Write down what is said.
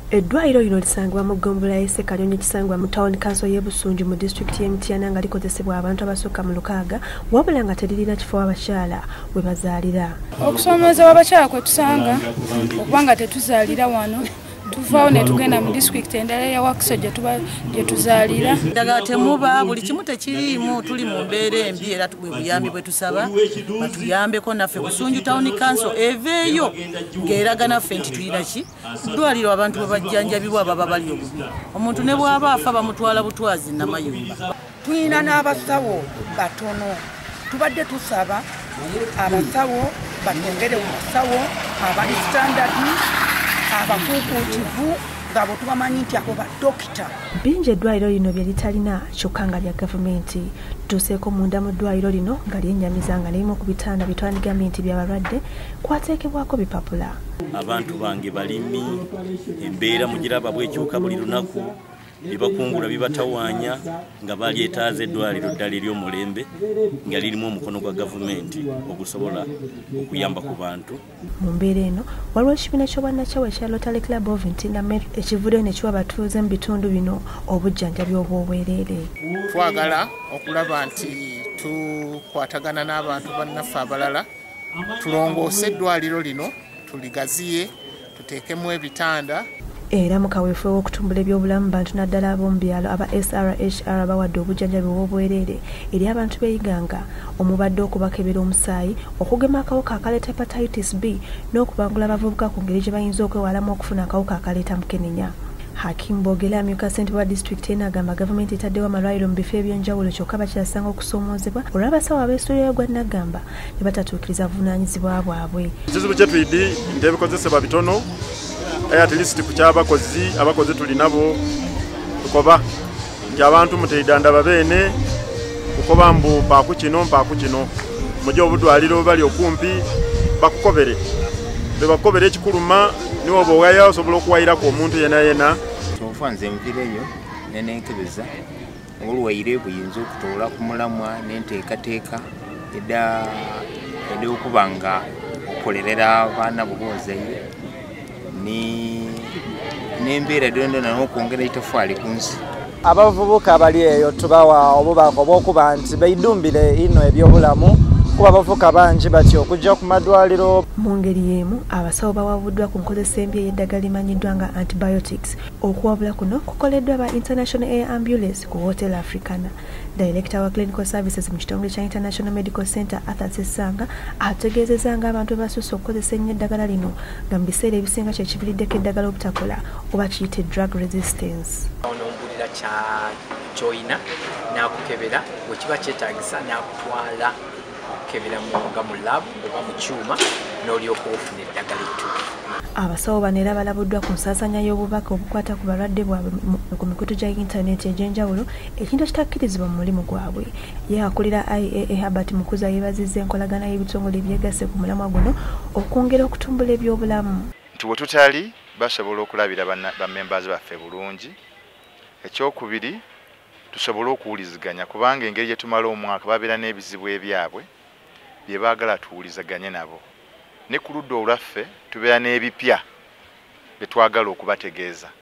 Eddwaliro lino lisangibwa mu Ggombolola y'e Ssekanyonyi kisangibwa mu Town Council y'e Busunju mu disitulikiti y'e Mityana nga likozesebwa abantu abasukka mu 6 wabula nga teririna kifo abakyala we bazaalira. Okusoomooza abakyala kwe tusanga okuba nga tetuzaalira wano tuvaawo ne tugenda mu disitulikiti endala ya Wakiso gye tuzaalira. Eddagala temuba buli kimu tekiriimu, tuli mu mbeera embi era buyambi bwe tusaba batuyambeko naffe Busunju Town Council eveeyo ng'eraga naffe nti tulina ki ddwaliro abantu bwe bajjanjabibwa baba bali obubi. Omuntu ne bw'aba afa bamutwala butwazi Namayumba. Tulina n'abasawo batono. Tubadde tusaba abasawo batongere mu basawo abali standard abakuukutivu ngabo tubamanyi nti abo badokita. Bingi eddwaliro lino bye litalina kyokka nga lya gavumenti. Tutuuseeko munda mu ddwaliro lino nga lyennyamiza nga n'ebimu ku bitanda bitwandigambye nti by'abalwadde kwateekebwako bipapula. Abantu bange balimi embeera mugiraba bw'ekyuka buli lunaku bibakungula bibatawaanya nga balyetaaza eddwaliro ddala ery'omulembe nga lirimu omukono gwa gavumenti ogusobola okuyamba ku bantu. Mu mbeera eno waliwo ekibiina ky'obwannakyewa ekya Rotary Club of Ntinamer ekivuddeyo ne kiwa abatuuze mu bitundu bino obujjanjabi obw'obwereere. Twagala okulaba nti tukwatagana n'abantu bannaffe abalala tulongoose eddwaliro lino tuligaziye tuteekemu ebitanda. Era mu kaweefube w'okutumbula ebyobulamu bantu naddala ab'omu byalo aba SRHR bawadde obujjanjabi obw'obwereere eri abantu beeyiganga omubadde okubakebera omusaayi okugema akawuka akaleeta hepatitis B n'okubangula abavubuka ku ngeri gye bayinza okwewalamu okufuna akawuka akaleeta mukenenya. Hakim Bogela amyuka ssentebe wa disitulikiti eno agamba gavumenti etaddewo amalwaliro mu bifo eby'enjawulo kyokka bakyasanga okusoomoozebwa olw'abasawo ab'essuuliro gwa Nagamba ne batatuukiriza buvunaanyizibwa bwabwe. Ekizibu kye tuyidi nti ebikozesebwa bitono at least ku abakozi tulinabo tukoba nti abantu muteyidandaba beene kukoba mbu mpaaku kino mujja obudwaliro bali okumpi bakukobere bebakobere ekikuluma niwo bw'owaya osobola okuwayirako omuntu yena. Tofa nze nvireyo nenenkebeza olwaire buyinza okutoola ku mulamwa n'enteekateeka edda okuba nga okukolerera abaana boboozaire n'embeera ddondona n'okwongera itafaali ku nsi. Abavubuka abali eyo tubawa obubaka obw'okuba nti beedumbire ino ebyobulamu kuba abavubuka bangi batyo okujja ku madwaliro. Mu ngeri y'emu abasawo bawabuddwa ku nkozesa embi ey'eddagala limanyiddwa nga antibiotics. Okuwabula kuno kukoleddwa ba International Air Ambulance ku Hotel Africana. Director wa Clinical Services mu kitongole kya International Medical Center Arthur Sesanga ategeezezza nga abantu basusse okukozesa ennyo eddagala lino nga mu biseera ebisinga kye kiviiriddeko eddagala obutakola oba kiyite drug resistance. Onombulira ky'oyina n'akukebera bwe kiba kyetaagisa n'akutwala kebera nga mu lab oba mu kyuma n'olyoka ofuna eddagala ettuufu. Abasawo bano era balabuddwa ku nsaasaanya y'obubaka obukwata ku balwadde bwabwe ku mikutu gya yintaneti egy'enjawulo ekintu ekitakkirizibwa mu mulimu gwabwe. Ye akulira IAA Herbert Mukuza yeebazizza enkolagana y'ebitongole ebyegasse ku mulamwa guno okwongera okutumbula ebyobulamu. Nti we tutali basobola okulabira bammembazi baffe bulungi. Ekyokubiri tusobola okuwuliziganya kubanga engeri gye tumala omwaka babeera n'ebizibu ebyabwe bye baagala tuwulizaganye nabo. Ne ku ludda olwaffe tubeera n'ebipya bye twagala okubategeeza.